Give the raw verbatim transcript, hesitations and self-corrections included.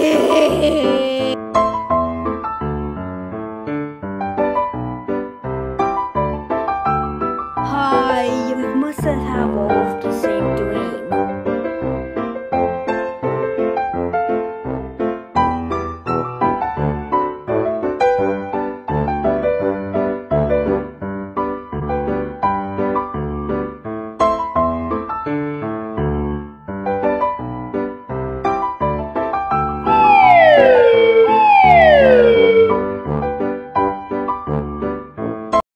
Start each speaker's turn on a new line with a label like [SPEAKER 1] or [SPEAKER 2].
[SPEAKER 1] Hi, you mustn't have all of the same dream.